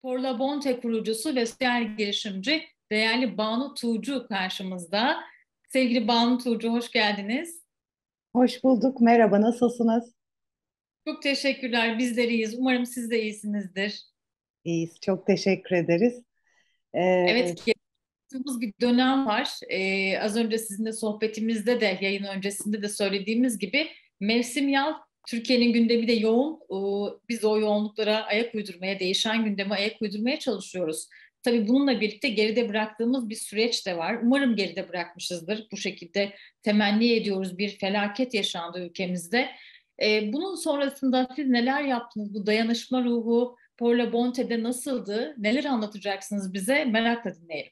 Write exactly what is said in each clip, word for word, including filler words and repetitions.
Porla Bonte kurucusu ve sosyal girişimci değerli Banu Tuğcu karşımızda. Sevgili Banu Tuğcu, hoş geldiniz. Hoş bulduk. Merhaba, nasılsınız? Çok teşekkürler, bizler iyiyiz. Umarım siz de iyisinizdir. İyiyiz, çok teşekkür ederiz. Ee, Evet, yaşadığımız bir dönem var. Ee, az önce sizinle sohbetimizde de, yayın öncesinde de söylediğimiz gibi mevsim yaz, Türkiye'nin gündemi de yoğun. Ee, biz o yoğunluklara ayak uydurmaya, değişen gündeme ayak uydurmaya çalışıyoruz. Tabii bununla birlikte geride bıraktığımız bir süreç de var. Umarım geride bırakmışızdır. Bu şekilde temenni ediyoruz. Bir felaket yaşandı ülkemizde. Ee, bunun sonrasında siz neler yaptınız? Bu dayanışma ruhu Porla Bonte'de nasıldı? Neler anlatacaksınız bize? Merakla dinleyelim.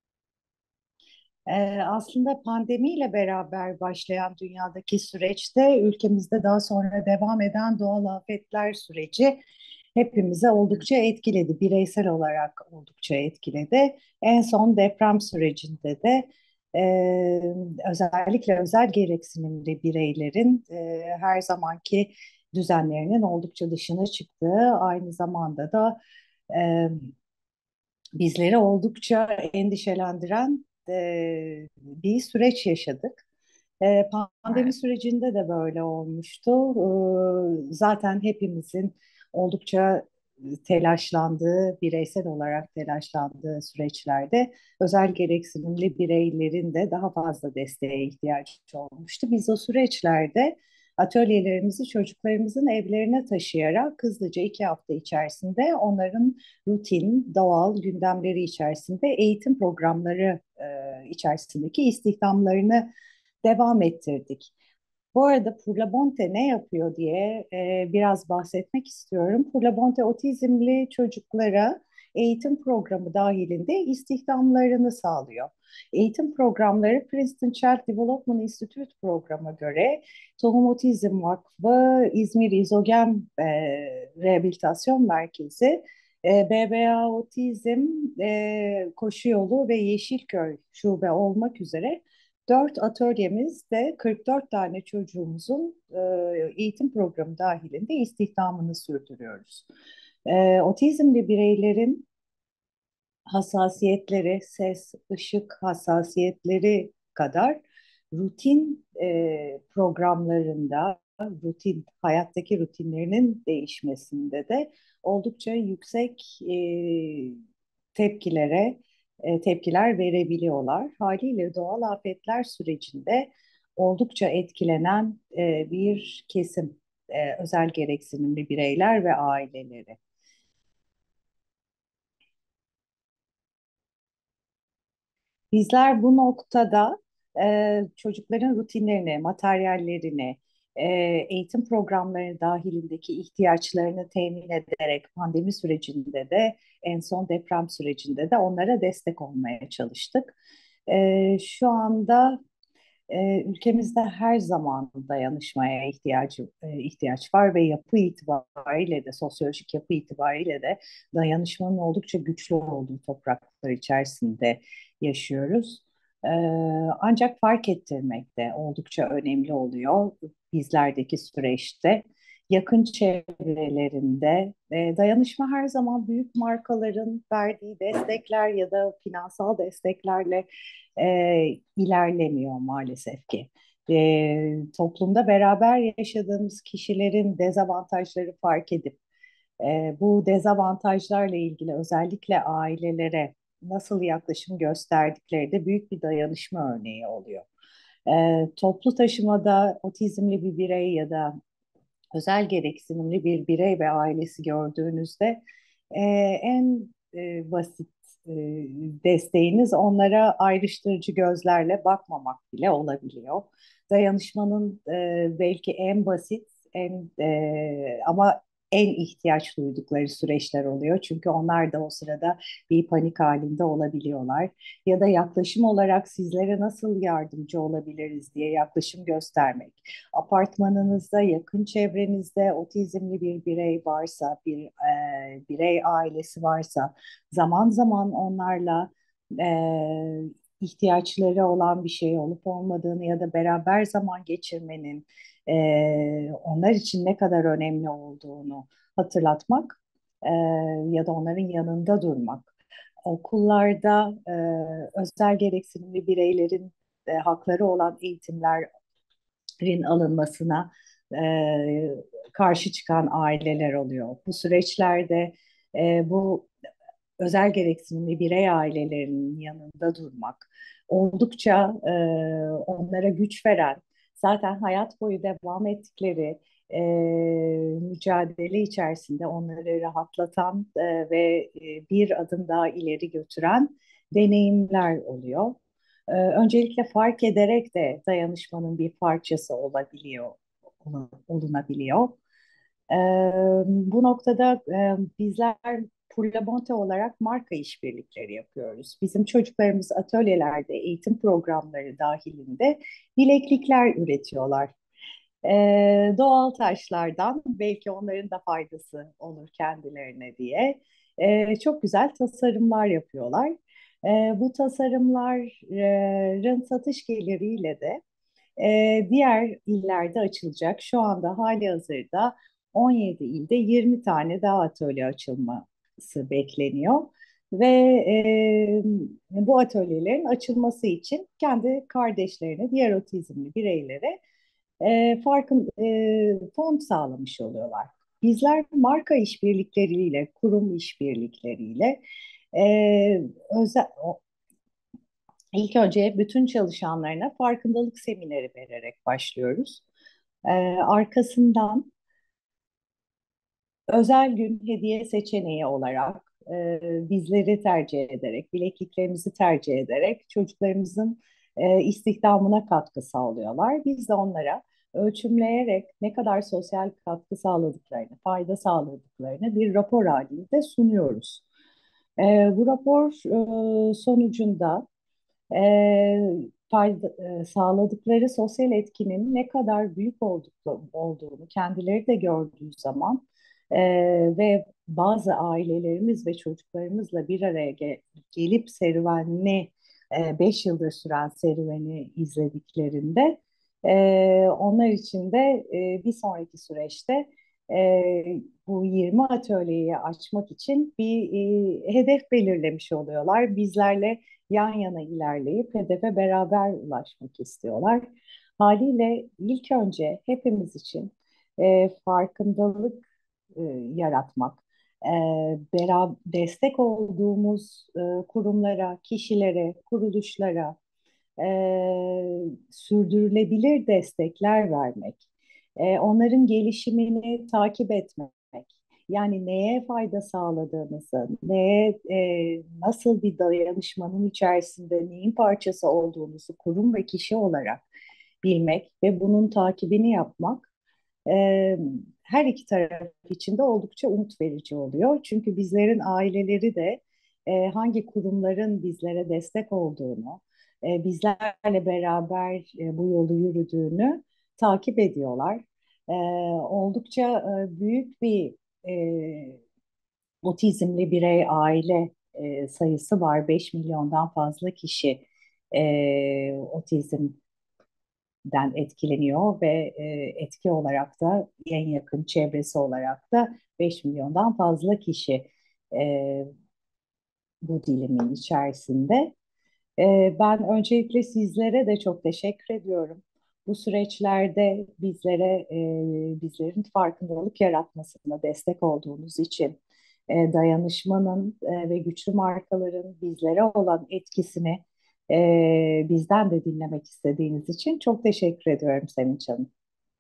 e, Aslında pandemiyle beraber başlayan dünyadaki süreçte ülkemizde daha sonra devam eden doğal afetler süreci hepimize oldukça etkiledi. Bireysel olarak oldukça etkiledi. En son deprem sürecinde de e, özellikle özel gereksinimli bireylerin e, her zamanki düzenlerinin oldukça dışına çıktığı, aynı zamanda da e, bizleri oldukça endişelendiren e, bir süreç yaşadık. E, Pandemi Evet. sürecinde de böyle olmuştu. E, zaten hepimizin oldukça telaşlandığı, bireysel olarak telaşlandığı süreçlerde özel gereksinimli bireylerin de daha fazla desteğe ihtiyacı olmuştu. Biz o süreçlerde atölyelerimizi çocuklarımızın evlerine taşıyarak hızlıca iki hafta içerisinde onların rutin, doğal gündemleri içerisinde eğitim programları e, içerisindeki istihdamlarını devam ettirdik. Bu arada Purlabonte ne yapıyor diye e, biraz bahsetmek istiyorum. Purlabonte otizmli çocuklara eğitim programı dahilinde istihdamlarını sağlıyor. Eğitim programları Princeton Child Development Institute programına göre Tohum Otizm Vakfı, İzmir İzogem e, Rehabilitasyon Merkezi, e, B B A Otizm, e, Koşu Yolu ve Yeşilköy şube olmak üzere dört atölyemizde kırk dört tane çocuğumuzun e, eğitim programı dahilinde istihdamını sürdürüyoruz. E, otizmli bireylerin hassasiyetleri, ses, ışık hassasiyetleri kadar rutin e, programlarında, rutin hayattaki rutinlerinin değişmesinde de oldukça yüksek e, tepkilere e, tepkiler verebiliyorlar. Haliyle doğal afetler sürecinde oldukça etkilenen e, bir kesim, e, özel gereksinimli bireyler ve aileleri. Bizler bu noktada e, çocukların rutinlerini, materyallerini, e, eğitim programları dahilindeki ihtiyaçlarını temin ederek pandemi sürecinde de en son deprem sürecinde de onlara destek olmaya çalıştık. E, şu anda e, ülkemizde her zaman dayanışmaya ihtiyacı e, ihtiyaç var ve yapı itibariyle de sosyolojik yapı itibariyle de dayanışmanın oldukça güçlü olduğu topraklar içerisinde yaşıyoruz. E, Ancak fark ettirmek de oldukça önemli oluyor bizlerdeki süreçte. Yakın çevrelerinde e, dayanışma her zaman büyük markaların verdiği destekler ya da finansal desteklerle e, ilerlemiyor maalesef ki. E, toplumda beraber yaşadığımız kişilerin dezavantajları fark edip e, bu dezavantajlarla ilgili özellikle ailelere nasıl yaklaşım gösterdikleri de büyük bir dayanışma örneği oluyor. E, toplu taşımada otizmli bir birey ya da özel gereksinimli bir birey ve ailesi gördüğünüzde e, en e, basit e, desteğiniz onlara ayrıştırıcı gözlerle bakmamak bile olabiliyor. Dayanışmanın e, belki en basit en e, ama en ihtiyaç duydukları süreçler oluyor. Çünkü onlar da o sırada bir panik halinde olabiliyorlar. Ya da yaklaşım olarak sizlere nasıl yardımcı olabiliriz diye yaklaşım göstermek. Apartmanınızda, yakın çevrenizde otizmli bir birey varsa, bir e, birey ailesi varsa, zaman zaman onlarla e, ihtiyaçları olan bir şey olup olmadığını ya da beraber zaman geçirmenin e, onlar için ne kadar önemli olduğunu hatırlatmak e, ya da onların yanında durmak. Okullarda e, özel gereksinimli bireylerin e, hakları olan eğitimlerin alınmasına e, karşı çıkan aileler oluyor. Bu süreçlerde e, bu özel gereksinimli birey ailelerinin yanında durmak, oldukça e, onlara güç veren, zaten hayat boyu devam ettikleri e, mücadele içerisinde onları rahatlatan e, ve e, bir adım daha ileri götüren deneyimler oluyor. E, öncelikle fark ederek de dayanışmanın bir parçası olabiliyor, olunabiliyor. E, Bu noktada e, bizler Purlabonte olarak marka işbirlikleri yapıyoruz. Bizim çocuklarımız atölyelerde eğitim programları dahilinde bileklikler üretiyorlar. Ee, doğal taşlardan belki onların da faydası olur kendilerine diye ee, çok güzel tasarımlar yapıyorlar. Ee, bu tasarımların satış geliriyle de e, diğer illerde açılacak. Şu anda hali hazırda on yedi ilde yirmi tane daha atölye açılması bekleniyor. Ve e, bu atölyelerin açılması için kendi kardeşlerine, diğer otizmli bireylere e, farkın e, fon sağlamış oluyorlar. Bizler marka işbirlikleriyle, kurum işbirlikleriyle e, özel, İlk önce bütün çalışanlarına farkındalık semineri vererek başlıyoruz. Ee, arkasından özel gün hediye seçeneği olarak e, bizleri tercih ederek, bilekliklerimizi tercih ederek çocuklarımızın e, istihdamına katkı sağlıyorlar. Biz de onlara ölçümleyerek ne kadar sosyal katkı sağladıklarını, fayda sağladıklarını bir rapor halinde sunuyoruz. E, bu rapor e, sonucunda e, fayda, e, sağladıkları sosyal etkinin ne kadar büyük olduklu, olduğunu kendileri de gördüğü zaman e, ve bazı ailelerimiz ve çocuklarımızla bir araya ge- gelip serüvenini e, beş yıldır süren serüveni izlediklerinde e, onlar için de e, bir sonraki süreçte e, bu yirmi atölyeyi açmak için bir e, hedef belirlemiş oluyorlar. Bizlerle yan yana ilerleyip hedefe beraber ulaşmak istiyorlar. Haliyle ilk önce hepimiz için e, farkındalık e, yaratmak, e, beraber destek olduğumuz e, kurumlara, kişilere, kuruluşlara e, sürdürülebilir destekler vermek, e, onların gelişimini takip etmek, yani neye fayda sağladığımızı, neye e, nasıl bir dayanışmanın içerisinde neyin parçası olduğumuzu kurum ve kişi olarak bilmek ve bunun takibini yapmak e, her iki taraf için de oldukça umut verici oluyor. Çünkü bizlerin aileleri de e, hangi kurumların bizlere destek olduğunu, e, bizlerle beraber e, bu yolu yürüdüğünü takip ediyorlar. E, Oldukça e, büyük bir e, otizmli birey aile e, sayısı var. beş milyondan fazla kişi e, otizmden etkileniyor ve e, etki olarak da en yakın çevresi olarak da beş milyondan fazla kişi e, bu dilimin içerisinde. Ee, ben öncelikle sizlere de çok teşekkür ediyorum. Bu süreçlerde bizlere, e, bizlerin farkındalık yaratmasına destek olduğunuz için, e, dayanışmanın e, ve güçlü markaların bizlere olan etkisini e, bizden de dinlemek istediğiniz için çok teşekkür ediyorum Sevinç Hanım.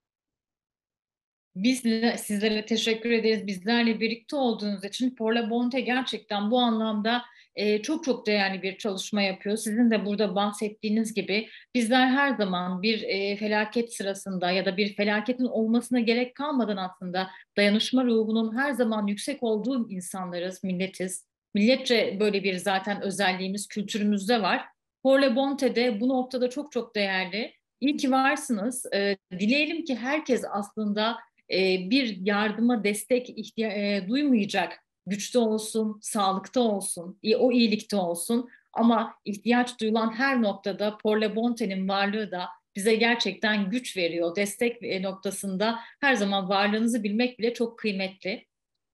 Biz de sizlere teşekkür ederiz. Bizlerle birlikte olduğunuz için Porla Bonte gerçekten bu anlamda e, çok çok değerli bir çalışma yapıyor. Sizin de burada bahsettiğiniz gibi bizler her zaman bir e, felaket sırasında ya da bir felaketin olmasına gerek kalmadan aslında dayanışma ruhunun her zaman yüksek olduğu insanlarız, milletiz. Milletçe böyle bir zaten özelliğimiz kültürümüzde var. Porla Bonte de bu noktada çok çok değerli. İyi ki varsınız. E, dileyelim ki herkes aslında e, bir yardıma destek ihtiya- e, duymayacak güçte olsun, sağlıkta olsun, o iyilikte olsun. Ama ihtiyaç duyulan her noktada Porle Bonte'nin varlığı da bize gerçekten güç veriyor. Destek e, noktasında her zaman varlığınızı bilmek bile çok kıymetli.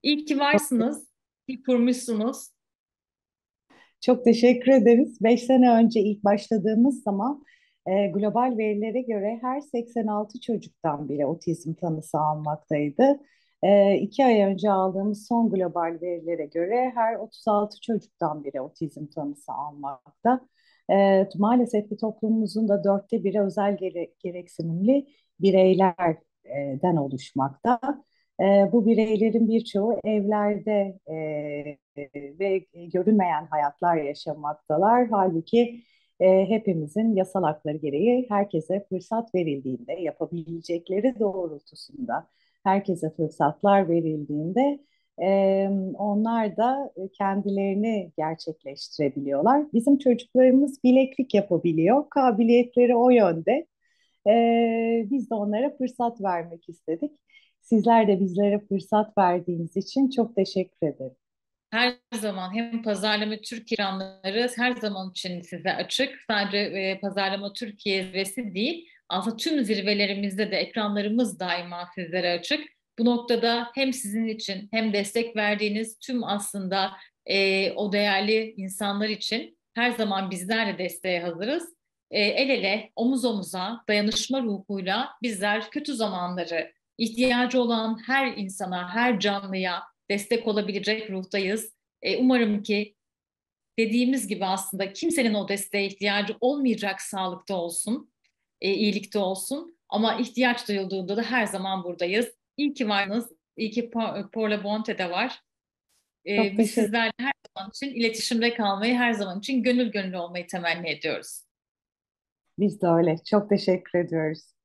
İyi ki varsınız, iyi kurmuşsunuz. Çok teşekkür ederiz. Beş sene önce ilk başladığımız zaman e, global verilere göre her seksen altı çocuktan biri otizm tanısı almaktaydı. E, iki ay önce aldığımız son global verilere göre her otuz altı çocuktan biri otizm tanısı almakta. E, maalesef ki toplumumuzun da dörtte biri özel gere gereksinimli bireylerden oluşmakta. E, bu bireylerin birçoğu evlerde e, ve görünmeyen hayatlar yaşamaktalar. Halbuki e, hepimizin yasal hakları gereği herkese fırsat verildiğinde, yapabilecekleri doğrultusunda herkese fırsatlar verildiğinde e, onlar da kendilerini gerçekleştirebiliyorlar. Bizim çocuklarımız bileklik yapabiliyor, kabiliyetleri o yönde. E, biz de onlara fırsat vermek istedik. Sizler de bizlere fırsat verdiğiniz için çok teşekkür ederim. Her zaman hem Pazarlama Türkiye ekranları her zaman için size açık. Sadece e, Pazarlama Türkiye zirvesi değil, aslında tüm zirvelerimizde de ekranlarımız daima sizlere açık. Bu noktada hem sizin için hem destek verdiğiniz tüm aslında e, o değerli insanlar için her zaman bizler de desteğe hazırız. E, el ele, omuz omuza, dayanışma ruhuyla bizler kötü zamanları ihtiyacı olan her insana, her canlıya destek olabilecek ruhtayız. E, umarım ki dediğimiz gibi aslında kimsenin o desteğe ihtiyacı olmayacak sağlıkta olsun, e, iyilikte olsun. Ama ihtiyaç duyulduğunda da her zaman buradayız. İyi ki varsınız, iyi ki Paula Bonte de var. Çok E, biz teşekkür sizlerle her zaman için iletişimde kalmayı, her zaman için gönül gönül olmayı temenni ediyoruz. Biz de öyle. Çok teşekkür ediyoruz.